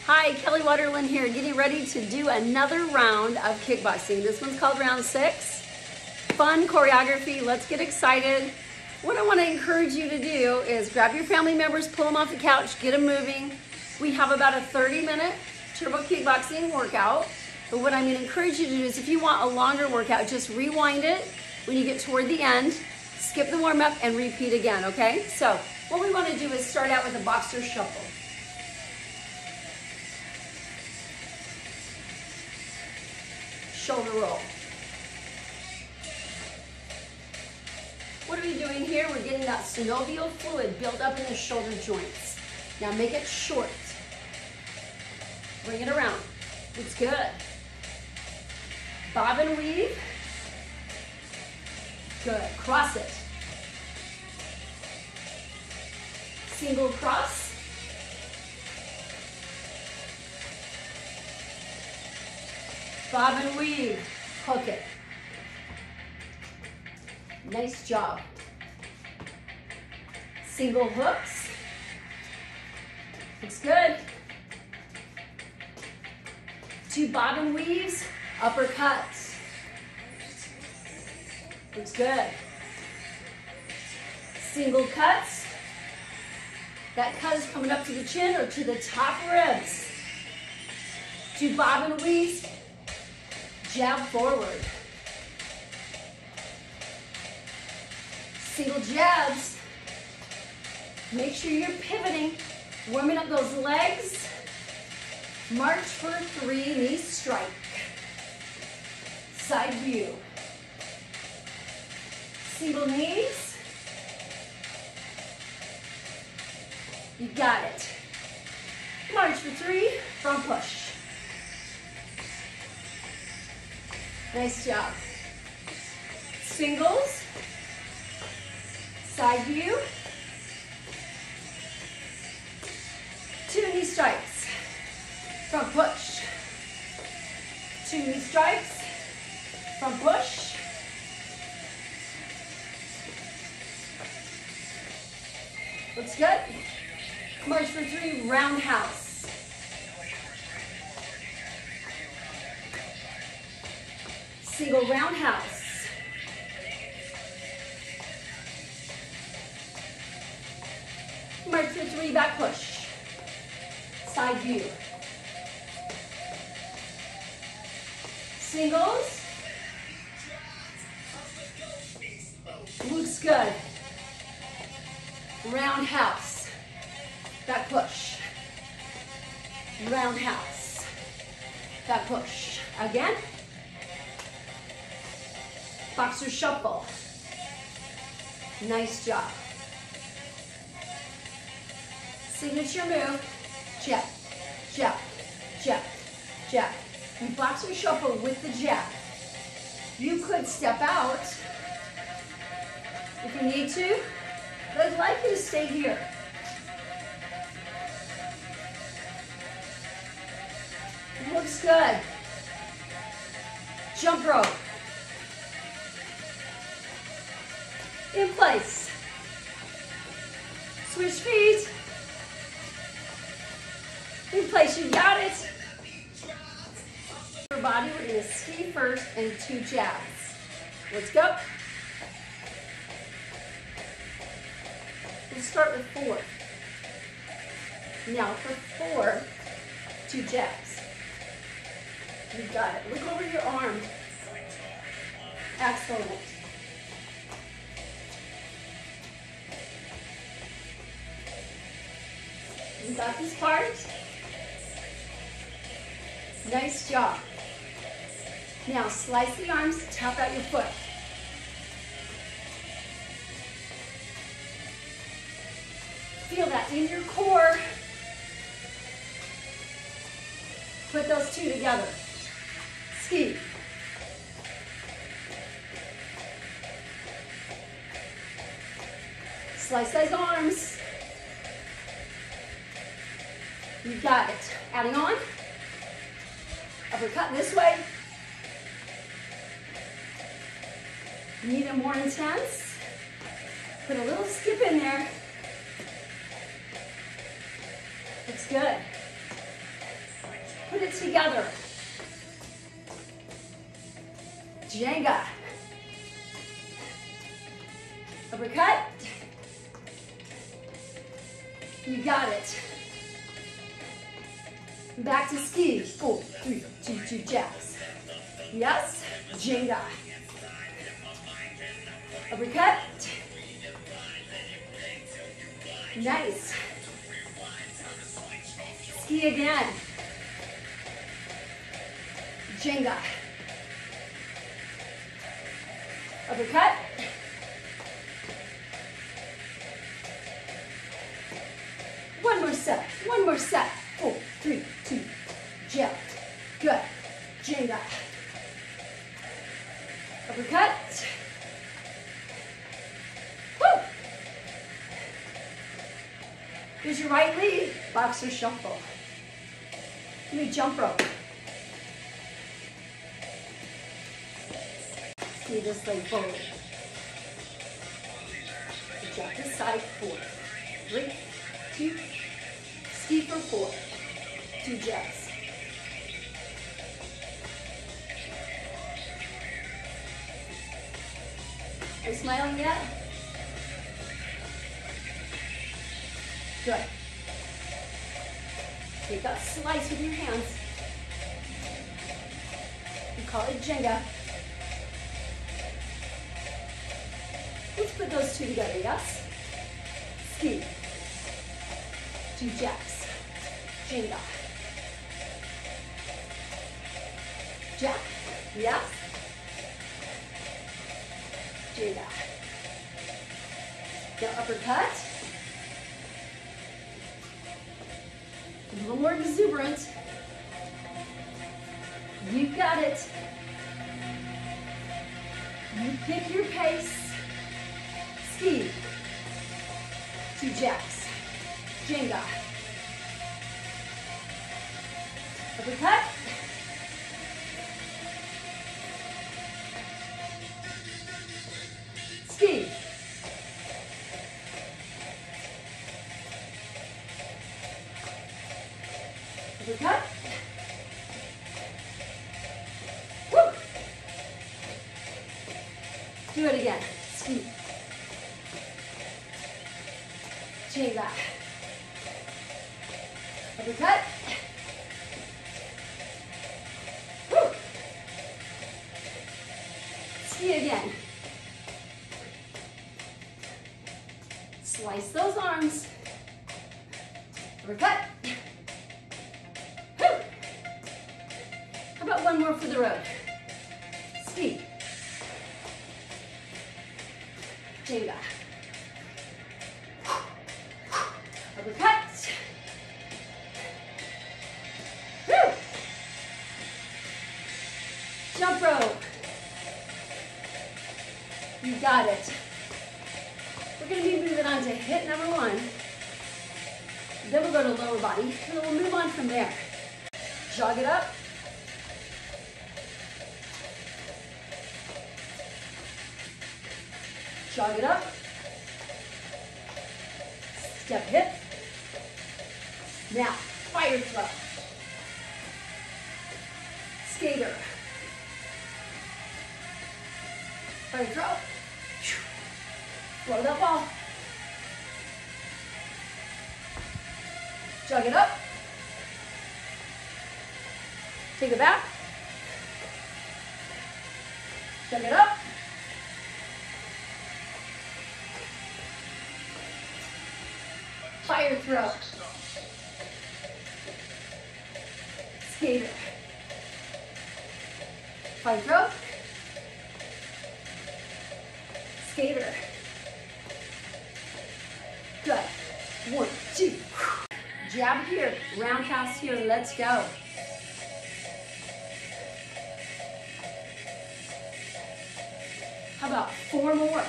Hi, Kelly Waterland here, getting ready to do another round of kickboxing. This one's called round 6. Fun choreography, let's get excited. What I want to encourage you to do is grab your family members, pull them off the couch, get them moving. We have about a 30-minute turbo kickboxing workout. But what I'm going to encourage you to do is if you want a longer workout, just rewind it when you get toward the end, skip the warm-up and repeat again, okay? So what we want to do is start out with a boxer shuffle. Shoulder roll. What are we doing here? We're getting that synovial fluid built up in the shoulder joints. Now make it short. Bring it around. It's good. Bob and weave. Good. Cross it. Single cross. Bob and weave. Hook it. Nice job. Single hooks. Looks good. 2 bob and weaves, uppercuts. Looks good. Single cuts. That cut is coming up to the chin or to the top ribs. 2 bob and weaves, jab forward. Single jabs. Make sure you're pivoting, warming up those legs. March for 3, knee strike. Side view. Single knees. You got it. March for 3, front push. Nice job. Singles. Side view. 2 knee strikes. Front push. 2 knee strikes. Front push. Looks good. March for 3, roundhouse. Single roundhouse. March for 3, back push. Side view. Singles. Looks good. Roundhouse. Back push. Roundhouse. Back push. Again. Boxer shuffle. Nice job. Signature move. Jab, jab, jab, jab. You boxer shuffle with the jab. You could step out if you need to, but I'd like you to stay here. Looks good. Jump rope. In place. Switch feet. In place, you got it. Your body, we're gonna ski first and 2 jabs. Let's go. We'll start with 4. Now for 4, 2 jabs. You got it. Look over your arm. Excellent. You got this part. Nice job. Now slice the arms, tap out your foot. Feel that in your core. Put those 2 together. Ski. Slice those arms. You got it. Adding on. Uppercut this way. Need it more intense? Put a little skip in there. Looks good. Put it together. Jenga. Uppercut. You got it. Back to ski. 4, 3, 2, 2 jabs. Yes. Jenga. Uppercut. Nice. Ski again. Jenga. Uppercut. One more set. One more set. 4, 3, 2. Jab. Good. Jenga. Uppercut. Woo. Here's your right lead. Boxer shuffle. Give me jump rope. Ski this leg forward. Jump this side. 4, 3, 2. Ski for 4. 2 jabs. Are you smiling yet? Good. Take a slice with your hands. We call it Jenga. Let's put those two together, yes? Ski. 2 jabs. Jenga. Jab. Yes? Jenga. Now uppercut. A little more exuberant. You got it. You pick your pace. Ski. 2 jabs. Jenga. Uppercut. Ski. Uppercut. Woo. Do it again. Ski. Jenga. Uppercut. Woo. Ski again. Slice those arms. Uppercut. Woo. How about one more for the road? Ski. Jenga. Uppercut. Woo. Jump rope. You got it. We're going to be moving on to hit number 1. Then we'll go to lower body, and then we'll move on from there. Jog it up. Jog it up. Step hip. Now, fire throw. Skater. Fire throw. Throw that ball. Jog it up. Take it back. Jog it up. Fire throw. Skater. Fire throw. Skater. Good. 1, 2. Jab here. Roundhouse here. Let's go. How about 4 more?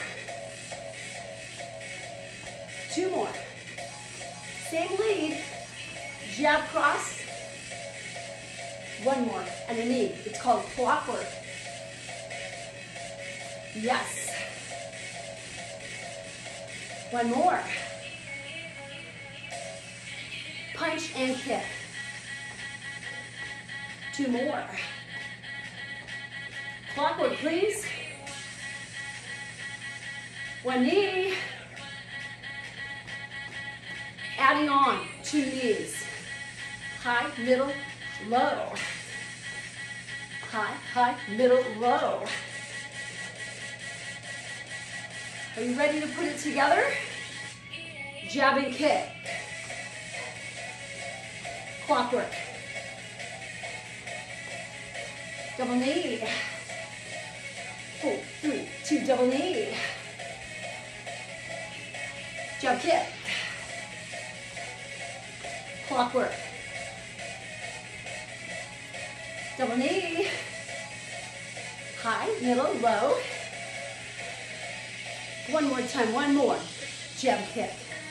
2 more. Same lead. Jab cross. 1 more. And a knee. It's called clockwork. Yes. 1 more. Punch and kick. 2 more. Clockwork, please. 1 knee. Adding on 2 knees. High, middle, low. High, high, middle, low. Are you ready to put it together? Jab and kick. Clockwork. Double knee. 4, 3, 2, double knee. Jab kick. Clockwork. Double knee. High, middle, low. One more time, one more. Jab kick.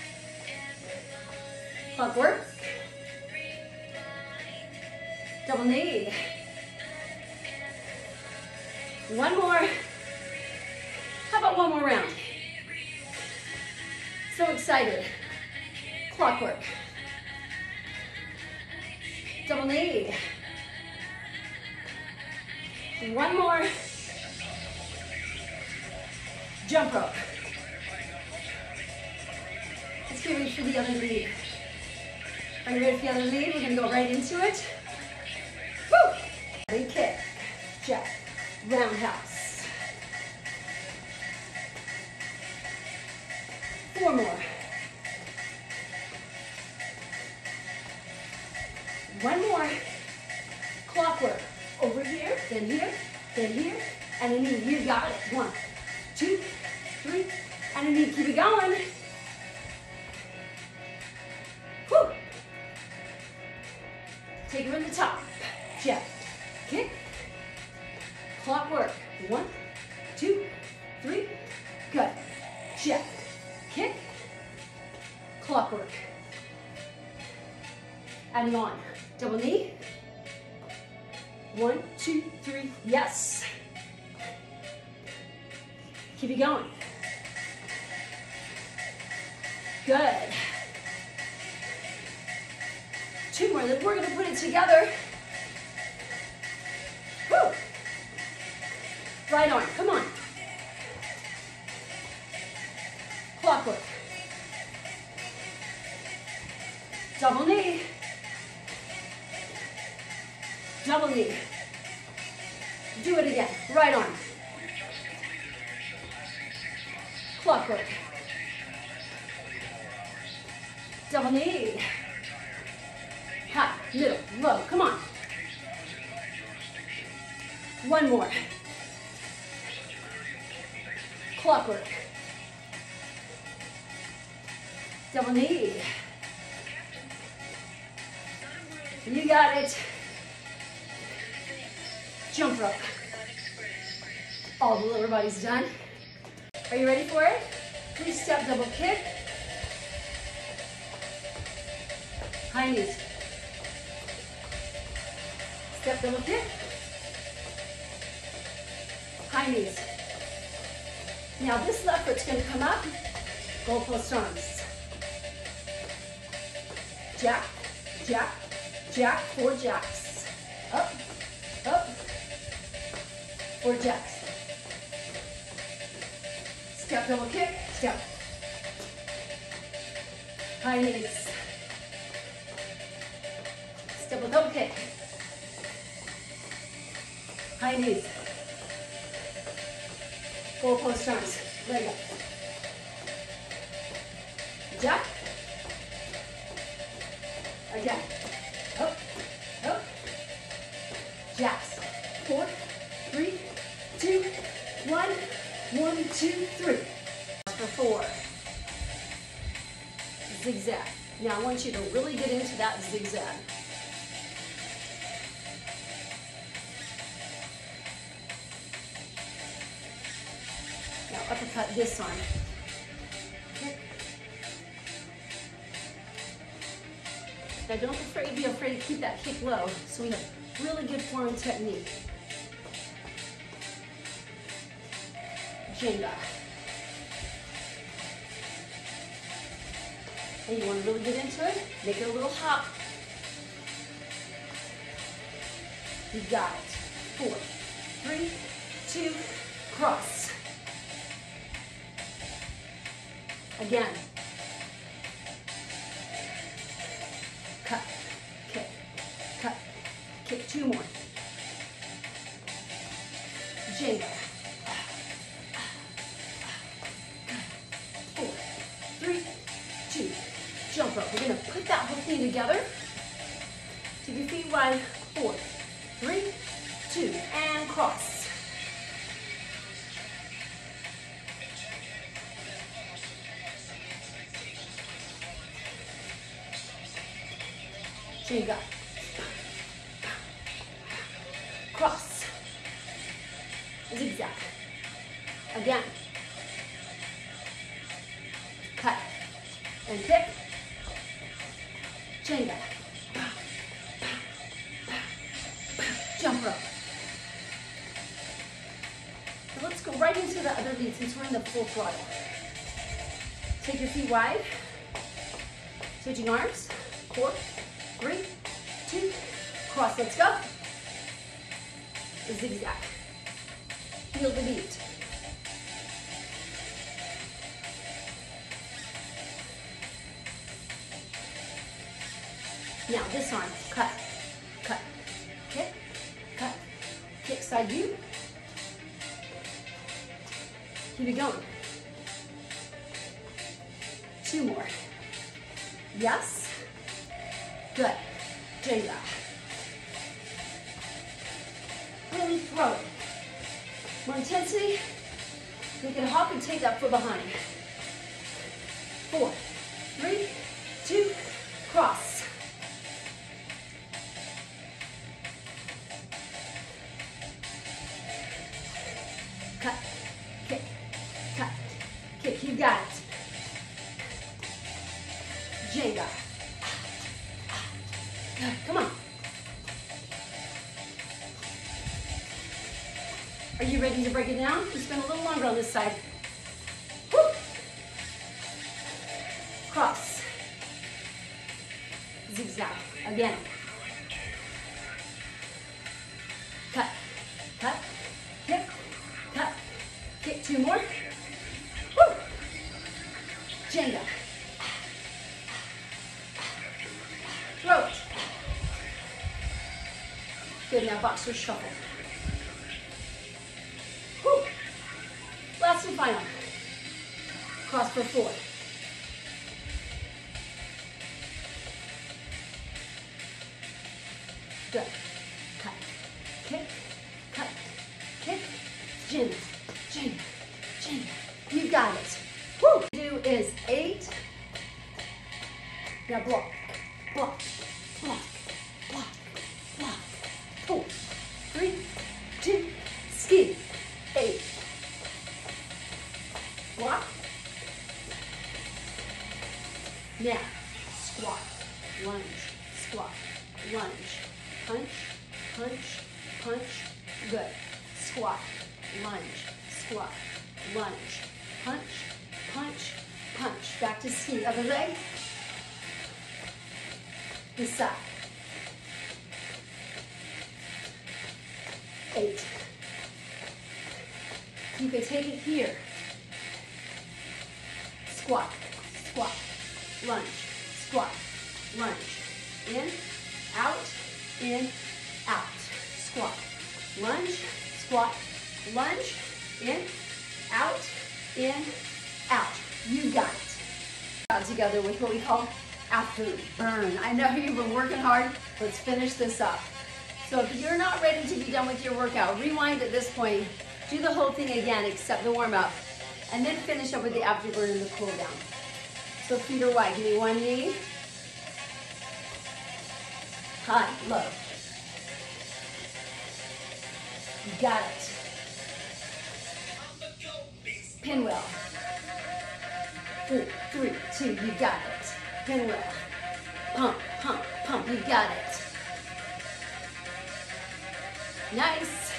Clockwork. Double knee. One more. How about one more round? So excited. Clockwork. Double knee. One more. Jump rope. Let's get ready for the other lead. Are you ready for the other lead? We're going to go right into it. Woo! Big kick. Jab. Roundhouse. 4 more. 1 more. Clockwork. Over here, then here, and a knee. You got it. 1, 2, 3, and a knee. Keep it going. Whew. Take it from the top. Jab. Kick. Clockwork. 1, 2, 3. Good. Jab. Kick. Clockwork. Adding on. Double knee. 1, 2, 3. Yes. Keep it going. Good. 2 more. Then we're going to put it together. Woo. Right arm. Come on. Clockwork. Double knee. Double knee. Do it again. Right arm. Clockwork. Double knee. High, middle, low. Come on. 1 more. Clockwork. Double knee. You got it. Jump rope. All the lower body's done. Are you ready for it? 3-step double kick. High knees. Step double kick. High knees. Now this left foot's going to come up. Goalpost arms. Jack, jack, jack, 4 jacks. Up, up. 4 jacks. Step double kick, step. High knees. Step double kick. High knees. Goalpost arms. Leg up. Jack. Again. Up, up. Jacks. 4, 3, 2, 1. 1, 2, 3. For 4. Zigzag. Now I want you to really get into that zigzag. Now uppercut this arm. Okay. Now don't be afraid to keep that kick low so we have really good form and technique. Jenga. And you want to really get into it, make it a little hop. You got it. 4, 3, 2, cross. Again. Cut, kick, cut, kick. 2 more. Jenga. 4, 3, 2, jump rope. We're gonna put that whole thing together. Take your feet wide. 4, 3, 2, and cross. Jenga. Cross. Zigzag. Again. Cut. And kick. Jenga. Jump rope. So let's go right into the other lead since we're in the full throttle. Take your feet wide. Switching arms. 4, 3, 2, cross. Let's go. Zigzag. Feel the beat. Now this arm, cut, cut, kick, cut, kick, side view. Keep it going. 2 more. Yes. Good. Jenga. Really throw it. More intensity. You can hop and take that foot behind. 4, 3, 2, cross. Cut, kick, cut, kick. You got it. Jenga. Come on. Are you ready to break it down? We spend a little longer on this side. Woo. Cross. Zigzag. Again. Cut. Cut. Kick. Cut. Kick. 2 more. Woo. Jenga. Throw it. Good, now boxer shuffle. Whew. Last and final. Cross for 4. Good. Cut. Kick. Cut. Kick. Jin. Jin. Jin. You got it. Woo. Do is 8. Now block. Block. Block. Block. Block. 4, 3, 2, ski. 8. Block. Now, squat, lunge, squat, lunge, punch, punch, punch. Good. Squat, lunge, squat, lunge, punch, punch, punch. Back to ski. Other leg. This side. 8. You can take it here. Squat, squat, lunge, squat, lunge. In, out, squat, lunge, squat, lunge, in, out. You got it. Together with what we call after burn. I know you've been working hard. Let's finish this up. So if you're not ready to be done with your workout, rewind at this point. Do the whole thing again except the warm up. And then finish up with the afterburn and the cool down. So feet are wide. Give me one knee. High, low. You got it. Pinwheel. 4, 3, 2, you got it. Pinwheel. Pump, pump, pump, you got it. Nice.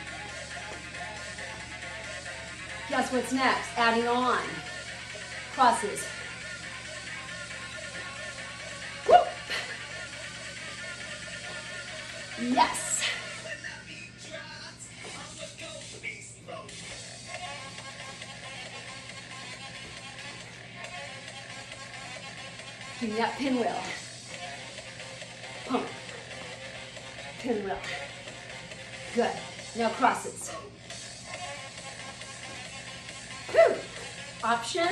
Guess what's next? Adding on. Crosses. Whoop. Yes. got pinwheel. Pump. Pinwheel. Good. Now crosses. Whew. Option.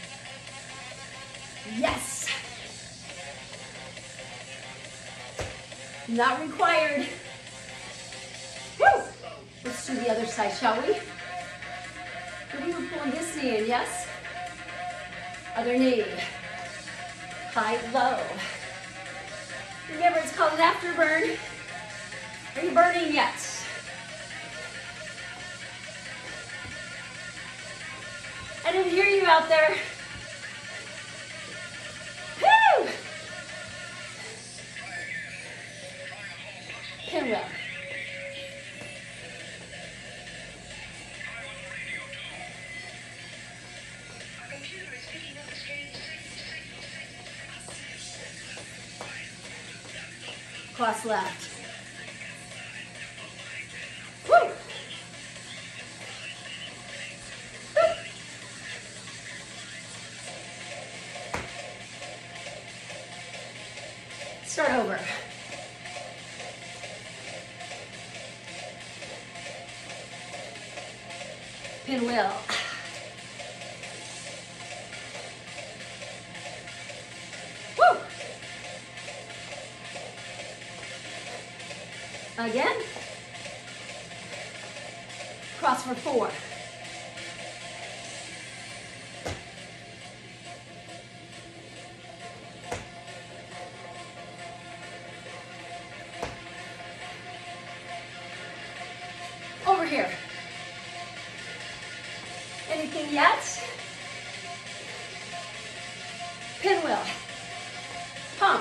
Yes. Not required. Woo. Let's do the other side, shall we? Maybe we're pulling this knee in, yes? Other knee. High, low. Remember, it's called an afterburn. Are you burning yet? I didn't hear you out there. Woo! Pinwheel. Cross left. Woo! Start over. Pinwheel. Woo! Again. Cross for 4. Over here. Anything yet? Pinwheel. Pump.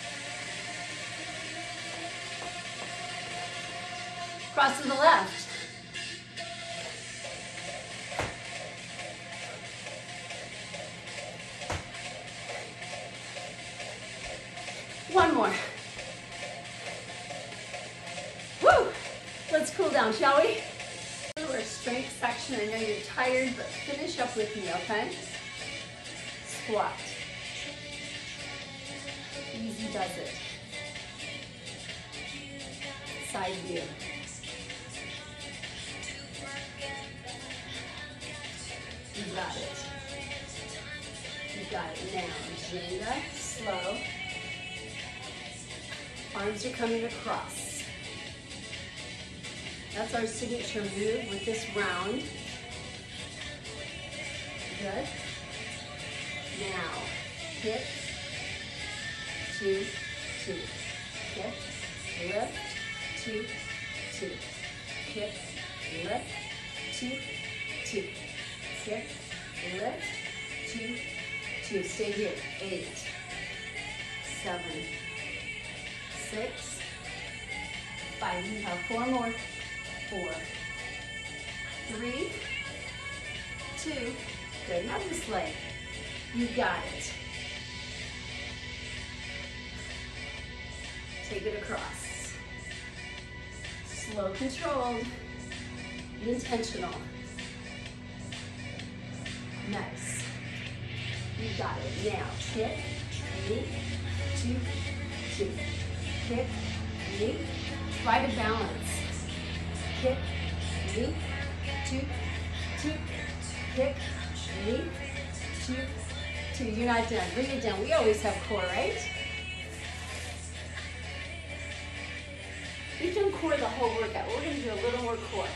Cross to the left. One more. Woo! Let's cool down, shall we? Our strength section. I know you're tired, but finish up with me, okay? Squat. Easy does it. Side view. You got it. You got it. Now, Jenga, slow. Arms are coming across. That's our signature move with this round. Good. Now, hip, 2, 2. Hip, lift, 2, 2. Hip, lift, 2, 2. Hip, lift, 2, 2. Stay here. 8, 7, 6, 5. You have 4 more. 4, 3, 2. Good. Now this leg. You got it. Take it across. Slow, controlled, intentional. Nice. You got it. Now, kick, knee, 2, 2. Kick, knee. Try to balance. Kick, knee, 2, 2. Kick, knee, 2, 2. You're not done. Bring it down. We always have core, right? We've done core the whole workout. We're going to do a little more core.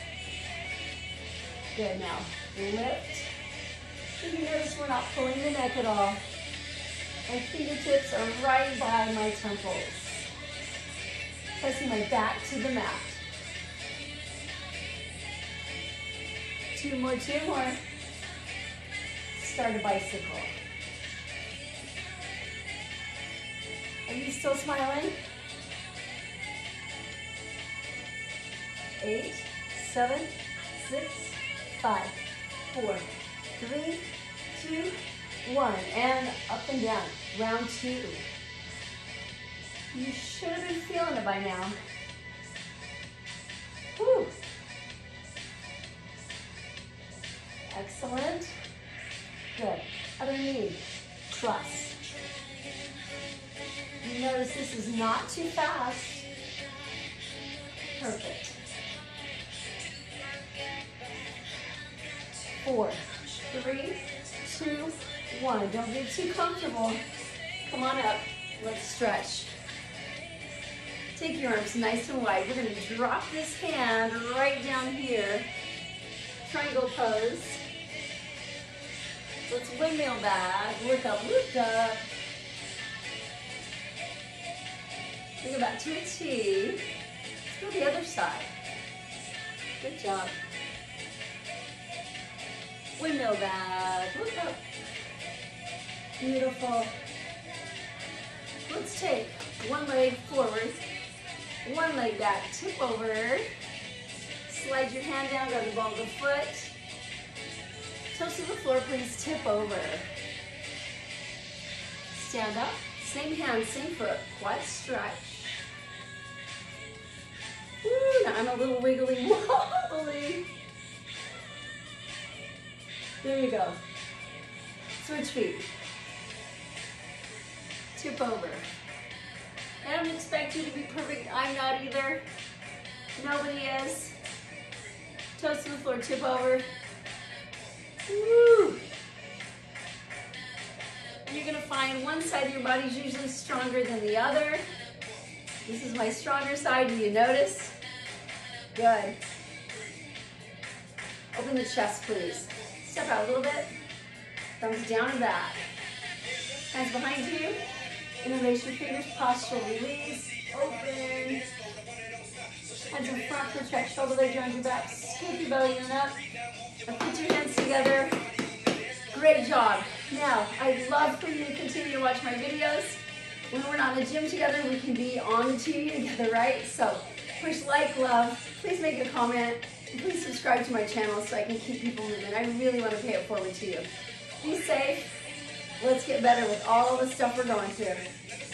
Good. Now, lift. Did you notice we're not pulling the neck at all? My fingertips are right by my temples. Pressing my back to the mat. 2 more, 2 more. Start a bicycle. Are you still smiling? 8, 7, 6, 5, 4, 3, 2, 1. And up and down. Round 2. You should have been feeling it by now. Whew. Excellent. Good. Other knee. Trust. Notice this is not too fast. Perfect. 4, 3, 2, 1. Don't get too comfortable. Come on up. Let's stretch. Take your arms nice and wide. We're going to drop this hand right down here. Triangle pose. Let's windmill back. Work up, lift up. Bring it back to a T. Let's go the other side. Good job. Windmill back. Look up. Beautiful. Let's take one leg forward, one leg back, tip over. Slide your hand down, grab the ball of the foot. Toes to the floor, please tip over. Stand up, same hand, same foot, quad stretch. Woo, now I'm a little wiggly wobbly. There you go. Switch feet. Tip over. I don't expect you to be perfect. I'm not either. Nobody is. Toes to the floor, tip over. Woo! And you're gonna find one side of your body is usually stronger than the other. This is my stronger side. Do you notice? Good. Open the chest, please. Step out a little bit. Thumbs down and back. Hands behind you. Interlace your fingers, postural release. Open. Hands in front, protect shoulder blades around your back. Scoop your belly in and up. And put your hands together. Great job. Now, I'd love for you to continue to watch my videos. When we're not in the gym together, we can be on the TV together, right? So, push like, love. Please make a comment. And please subscribe to my channel so I can keep people moving. I really want to pay it forward to you. Be safe. Let's get better with all the stuff we're going through.